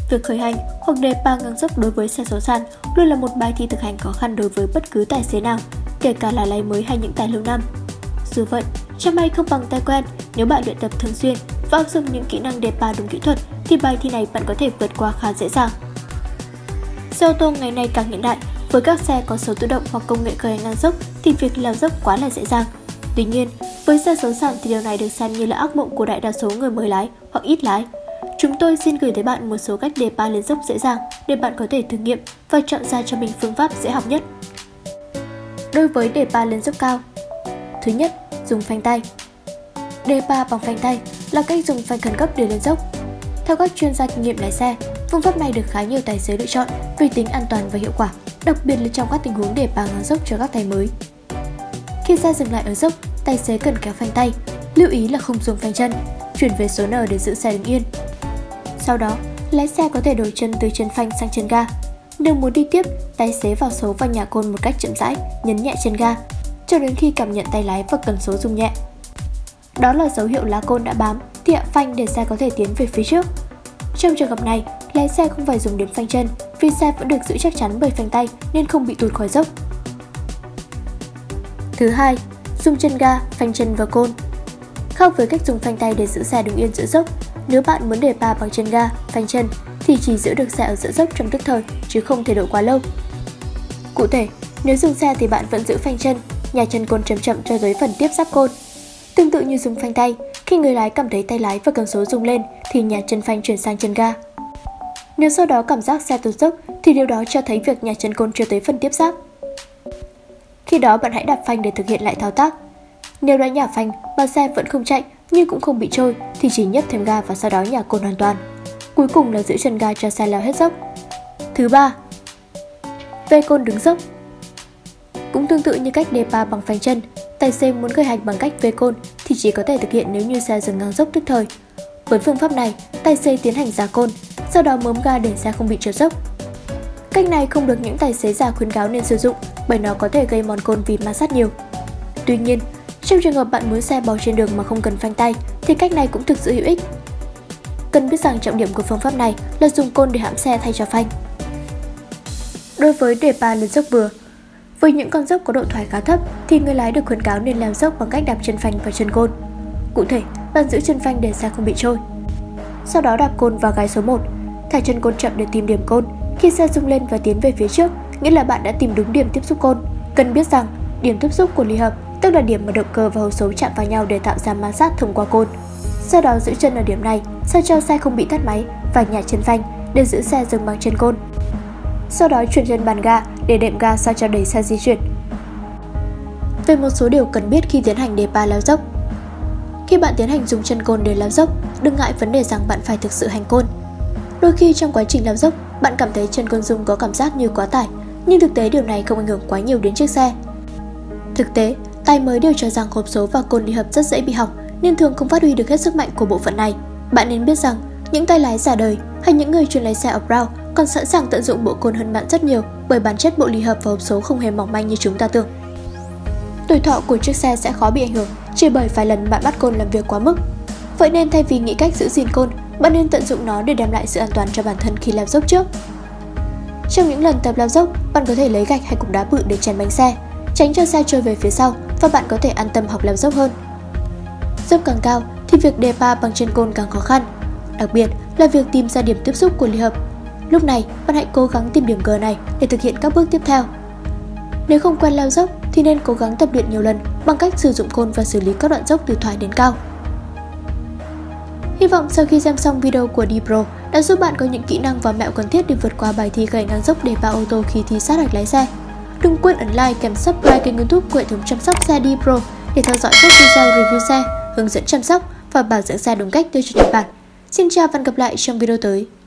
Việc khởi hành hoặc đề pa ngang dốc đối với xe số sàn luôn là một bài thi thực hành khó khăn đối với bất cứ tài xế nào, kể cả là lái mới hay những tài lâu năm. Dù vậy, chẳng may không bằng tay quen, nếu bạn luyện tập thường xuyên và áp dụng những kỹ năng đề pa đúng kỹ thuật thì bài thi này bạn có thể vượt qua khá dễ dàng. Xe ô tô ngày nay càng hiện đại, với các xe có số tự động hoặc công nghệ khởi hành ngang dốc thì việc leo dốc quá là dễ dàng. Tuy nhiên, với xe số sàn thì điều này được xem như là ác mộng của đại đa số người mới lái hoặc ít lái. Chúng tôi xin gửi tới bạn một số cách đề pa lên dốc dễ dàng để bạn có thể thử nghiệm và chọn ra cho mình phương pháp dễ học nhất. Đối với đề pa lên dốc cao, thứ nhất, dùng phanh tay. Đề pa bằng phanh tay là cách dùng phanh khẩn cấp để lên dốc. Theo các chuyên gia kinh nghiệm lái xe, phương pháp này được khá nhiều tài xế lựa chọn vì tính an toàn và hiệu quả, đặc biệt là trong các tình huống đề pa ngang dốc cho các tay mới. Khi xe dừng lại ở dốc, tài xế cần kéo phanh tay, lưu ý là không dùng phanh chân, chuyển về số N để giữ xe đứng yên. Sau đó, lái xe có thể đổi chân từ chân phanh sang chân ga. Nếu muốn đi tiếp, tài xế vào số và nhả côn một cách chậm rãi, nhấn nhẹ chân ga, cho đến khi cảm nhận tay lái và cần số rung nhẹ. Đó là dấu hiệu lá côn đã bám thì hạ phanh để xe có thể tiến về phía trước. Trong trường hợp này, lái xe không phải dùng đến phanh chân vì xe vẫn được giữ chắc chắn bởi phanh tay nên không bị tụt khỏi dốc. Thứ hai, dùng chân ga, phanh chân và côn. Khác với cách dùng phanh tay để giữ xe đứng yên giữa dốc, nếu bạn muốn đề pa bằng chân ga, phanh chân thì chỉ giữ được xe ở giữa dốc trong tức thời chứ không thể đổ quá lâu. Cụ thể, nếu dừng xe thì bạn vẫn giữ phanh chân, nhả chân côn chậm chậm cho tới phần tiếp giáp côn. Tương tự như dùng phanh tay, khi người lái cảm thấy tay lái và cần số rung lên thì nhả chân phanh chuyển sang chân ga. Nếu sau đó cảm giác xe tụt dốc thì điều đó cho thấy việc nhả chân côn chưa tới phần tiếp giáp. Khi đó bạn hãy đạp phanh để thực hiện lại thao tác. Nếu đã nhả phanh mà xe vẫn không chạy nhưng cũng không bị trôi thì chỉ nhấp thêm ga và sau đó nhả côn hoàn toàn. Cuối cùng là giữ chân ga cho xe leo hết dốc. Thứ ba, vê côn đứng dốc. Cũng tương tự như cách đề pa bằng phanh chân, tài xế muốn khởi hành bằng cách vê côn thì chỉ có thể thực hiện nếu như xe dừng ngang dốc tức thời. Với phương pháp này, tài xế tiến hành giã côn, sau đó mớm ga để xe không bị trượt dốc. Cách này không được những tài xế già khuyến cáo nên sử dụng bởi nó có thể gây mòn côn vì ma sát nhiều. Tuy nhiên, trong trường hợp bạn muốn xe bò trên đường mà không cần phanh tay thì cách này cũng thực sự hữu ích. Cần biết rằng trọng điểm của phương pháp này là dùng côn để hãm xe thay cho phanh. Đối với đề pa lên dốc vừa, với những con dốc có độ thoái khá thấp thì người lái được khuyến cáo nên leo dốc bằng cách đạp chân phanh và chân côn. Cụ thể, bạn giữ chân phanh để xe không bị trôi. Sau đó đạp côn vào gai số 1, thả chân côn chậm để tìm điểm côn. Khi xe rung lên và tiến về phía trước, nghĩa là bạn đã tìm đúng điểm tiếp xúc côn. Cần biết rằng, điểm tiếp xúc của ly hợp tức là điểm mà động cơ và hộp số chạm vào nhau để tạo ra ma sát thông qua côn. Sau đó giữ chân ở điểm này sao cho xe không bị tắt máy và nhả chân phanh để giữ xe dừng bằng chân côn. Sau đó chuyển chân bàn ga để đệm ga sao cho đẩy xe di chuyển. Về một số điều cần biết khi tiến hành đề pa leo dốc. Khi bạn tiến hành dùng chân côn để leo dốc, đừng ngại vấn đề rằng bạn phải thực sự hành côn. Đôi khi trong quá trình leo dốc, bạn cảm thấy chân côn rung có cảm giác như quá tải, nhưng thực tế điều này không ảnh hưởng quá nhiều đến chiếc xe. Thực tế, tay mới đều cho rằng hộp số và côn ly hợp rất dễ bị hỏng nên thường không phát huy được hết sức mạnh của bộ phận này. Bạn nên biết rằng, những tay lái già đời hay những người chuyên lái xe off-road còn sẵn sàng tận dụng bộ côn hơn bạn rất nhiều bởi bản chất bộ ly hợp và hộp số không hề mỏng manh như chúng ta tưởng. Tuổi thọ của chiếc xe sẽ khó bị ảnh hưởng chỉ bởi vài lần bạn bắt côn làm việc quá mức. Vậy nên thay vì nghĩ cách giữ gìn côn, bạn nên tận dụng nó để đem lại sự an toàn cho bản thân khi leo dốc trước. Trong những lần tập leo dốc, bạn có thể lấy gạch hay cục đá bự để chèn bánh xe, tránh cho xe trôi về phía sau và bạn có thể an tâm học leo dốc hơn. Dốc càng cao thì việc đề pa bằng chân côn càng khó khăn, đặc biệt là việc tìm ra điểm tiếp xúc của ly hợp. Lúc này, bạn hãy cố gắng tìm điểm G này để thực hiện các bước tiếp theo. Nếu không quen leo dốc thì nên cố gắng tập luyện nhiều lần bằng cách sử dụng côn và xử lý các đoạn dốc từ thoải đến cao. Hy vọng sau khi xem xong video của D-Pro đã giúp bạn có những kỹ năng và mẹo cần thiết để vượt qua bài thi khởi ngang dốc đề pa ô tô khi thi sát hạch lái xe. Đừng quên ấn like kèm subscribe kênh YouTube của hệ thống chăm sóc xe D-Pro để theo dõi các video review xe, hướng dẫn chăm sóc và bảo dưỡng xe đúng cách tiêu chuẩn Nhật Bản. Xin chào và hẹn gặp lại trong video tới.